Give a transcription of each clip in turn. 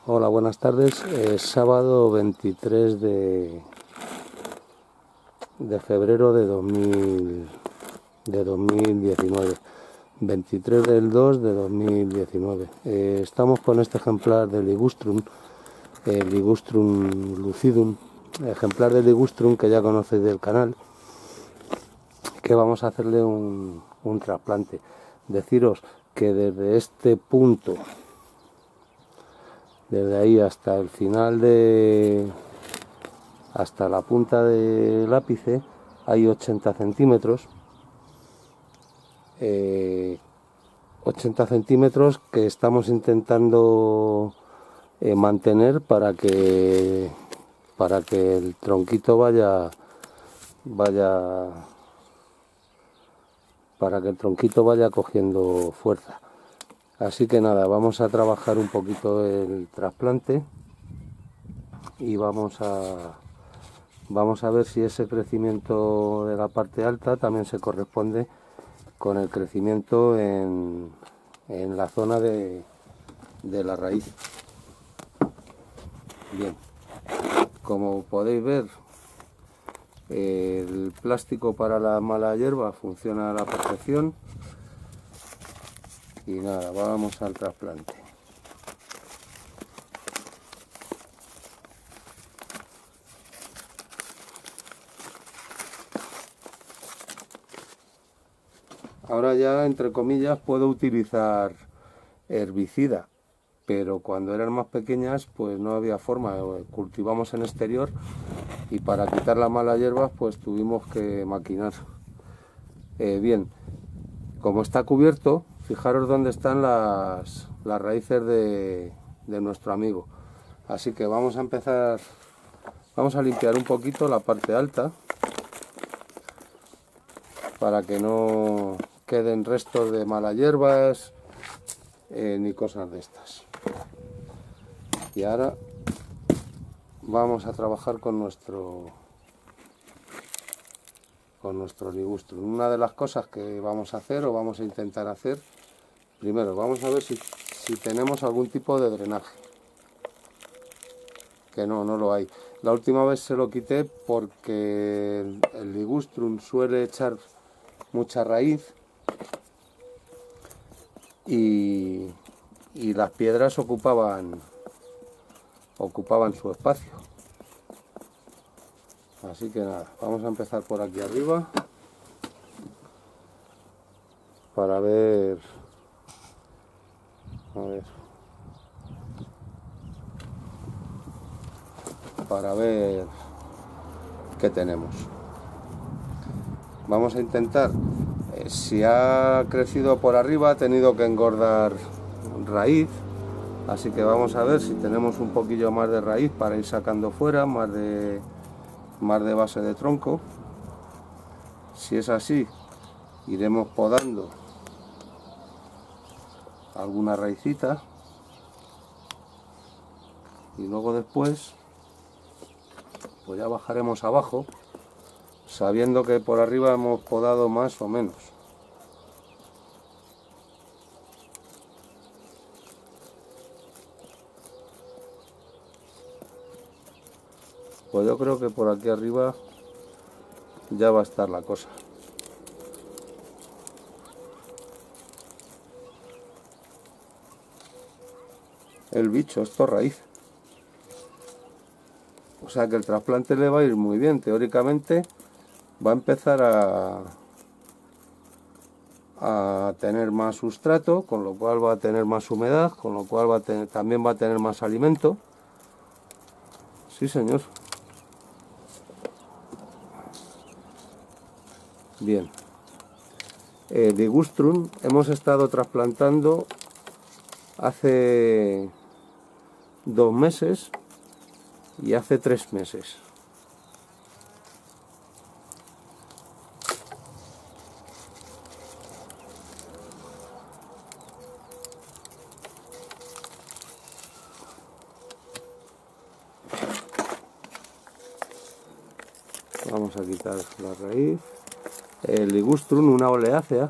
Hola, buenas tardes. Sábado 23 de febrero de 2019. 23 del 2 de 2019. Estamos con este ejemplar del Ligustrum, el Ligustrum lucidum, ejemplar del Ligustrum que ya conocéis del canal, que vamos a hacerle un trasplante. Deciros que desde este punto, desde ahí hasta el final hasta la punta del ápice, hay 80 centímetros. 80 centímetros que estamos intentando mantener para que el tronquito vaya cogiendo fuerza. Así que nada, vamos a trabajar un poquito el trasplante y vamos a ver si ese crecimiento de la parte alta también se corresponde con el crecimiento en la zona de la raíz. Bien, como podéis ver, el plástico para la mala hierba funciona a la perfección. Y nada, vamos al trasplante. Ahora ya, entre comillas, puedo utilizar herbicida, pero cuando eran más pequeñas pues no había forma. Cultivamos en exterior y para quitar la mala hierba pues tuvimos que maquinar. Bien, como está cubierto, fijaros dónde están las raíces de nuestro amigo. Así que vamos a empezar, vamos a limpiar un poquito la parte alta para que no queden restos de malas hierbas ni cosas de estas. Y ahora vamos a trabajar con nuestro Ligustrum. Una de las cosas que vamos a hacer o vamos a intentar hacer, primero vamos a ver si tenemos algún tipo de drenaje, que no lo hay. La última vez se lo quité porque el Ligustrum suele echar mucha raíz y las piedras ocupaban su espacio. Así que nada, vamos a empezar por aquí arriba para ver, qué tenemos. Vamos a intentar, si ha crecido por arriba ha tenido que engordar raíz, así que vamos a ver si tenemos un poquillo más de raíz para ir sacando fuera, más de base de tronco. Si es así, iremos podando alguna raicita y luego después pues ya bajaremos abajo, sabiendo que por arriba hemos podado más o menos. Pues yo creo que por aquí arriba ya va a estar la cosa. El bicho, esto raíz. O sea que el trasplante le va a ir muy bien. Teóricamente va a empezar a tener más sustrato, con lo cual va a tener más humedad, con lo cual también va a tener más alimento. Sí, señor. Bien. Ligustrum hemos estado trasplantando hace 2 meses y hace 3 meses. Vamos a quitar la raíz. El Ligustrum, una oleácea,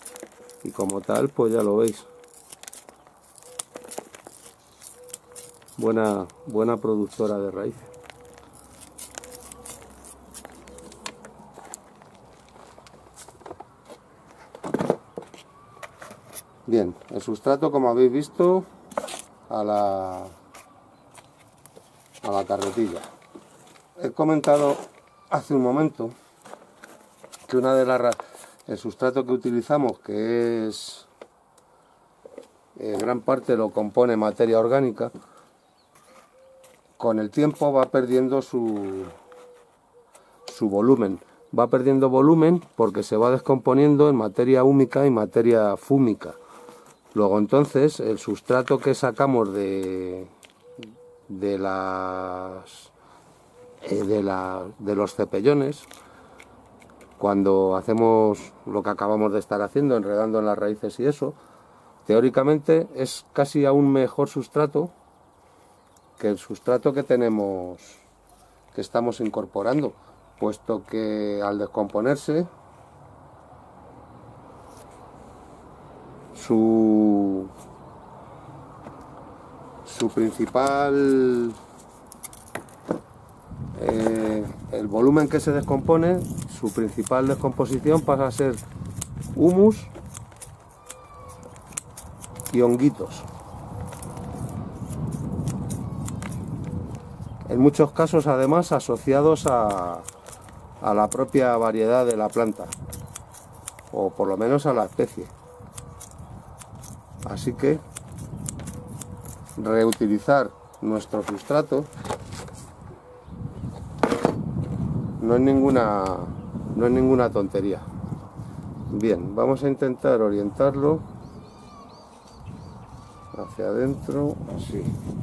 y como tal pues ya lo veis. buena productora de raíz. Bien, el sustrato, como habéis visto, a la carretilla. He comentado hace un momento que el sustrato que utilizamos, que es gran parte lo compone materia orgánica, con el tiempo va perdiendo su volumen. Va perdiendo volumen porque se va descomponiendo en materia húmica y materia fúmica. Luego entonces el sustrato que sacamos de los cepellones, cuando hacemos lo que acabamos de estar haciendo, enredando en las raíces y eso, teóricamente es casi aún mejor sustrato que el sustrato que estamos incorporando, puesto que al descomponerse su principal el volumen que se descompone, su principal descomposición pasa a ser humus y honguitos. En muchos casos, además, asociados a la propia variedad de la planta, o por lo menos a la especie. Así que reutilizar nuestro sustrato no es ninguna tontería. Bien, vamos a intentar orientarlo hacia adentro, así.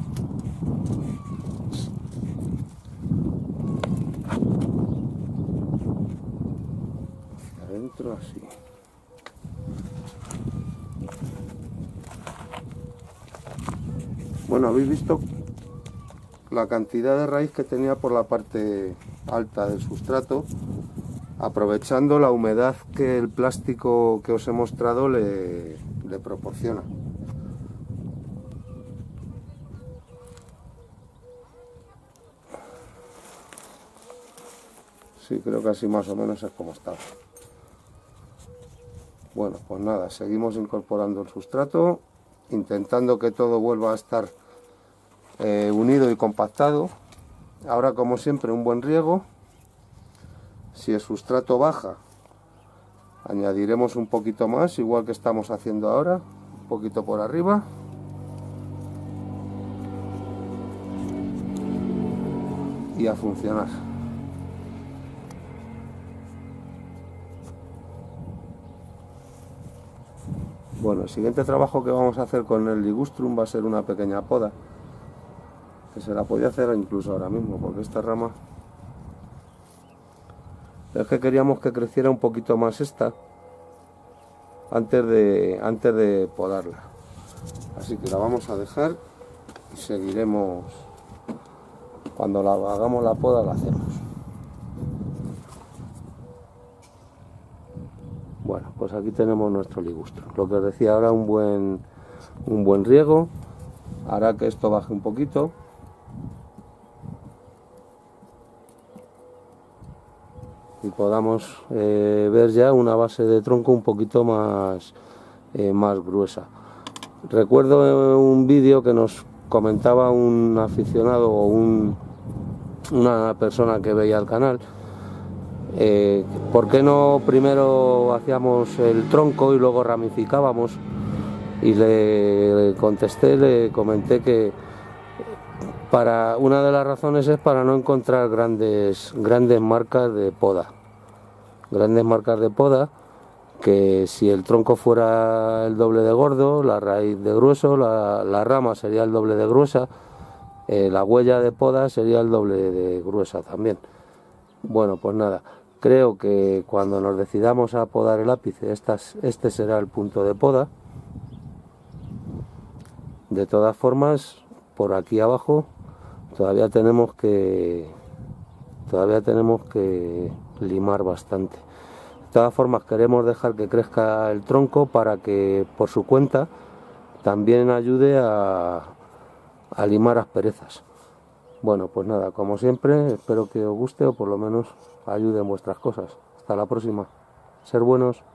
Hacia adentro, así. Bueno, habéis visto la cantidad de raíz que tenía por la parte alta del sustrato, aprovechando la humedad que el plástico que os he mostrado le proporciona. Sí, creo que así más o menos es como estaba. Bueno, pues nada, seguimos incorporando el sustrato, intentando que todo vuelva a estar unido y compactado. Ahora, como siempre, un buen riego. Si el sustrato baja, añadiremos un poquito más, igual que estamos haciendo ahora, un poquito por arriba. Y a funcionar. Bueno, el siguiente trabajo que vamos a hacer con el ligustrum va a ser una pequeña poda, que se la podía hacer incluso ahora mismo, porque esta rama es que queríamos que creciera un poquito más esta antes de podarla. Así que la vamos a dejar y seguiremos. Cuando hagamos la poda la hacemos. Bueno, pues aquí tenemos nuestro ligustrum. Lo que os decía ahora, un buen riego hará que esto baje un poquito. Y podamos ver ya una base de tronco un poquito más gruesa. Recuerdo un vídeo que nos comentaba un aficionado o una persona que veía el canal, ¿por qué no primero hacíamos el tronco y luego ramificábamos? Y le contesté, le comenté que una de las razones es para no encontrar grandes marcas de poda. Grandes marcas de poda, que si el tronco fuera el doble de gordo, la raíz de grueso, la rama sería el doble de gruesa, la huella de poda sería el doble de gruesa también. Bueno, pues nada, creo que cuando nos decidamos a podar el ápice, este será el punto de poda. De todas formas, por aquí abajo todavía tenemos que limar bastante. De todas formas, queremos dejar que crezca el tronco para que por su cuenta también ayude a a limar asperezas. Bueno, pues nada, como siempre, espero que os guste o por lo menos ayude en vuestras cosas. Hasta la próxima. Ser buenos.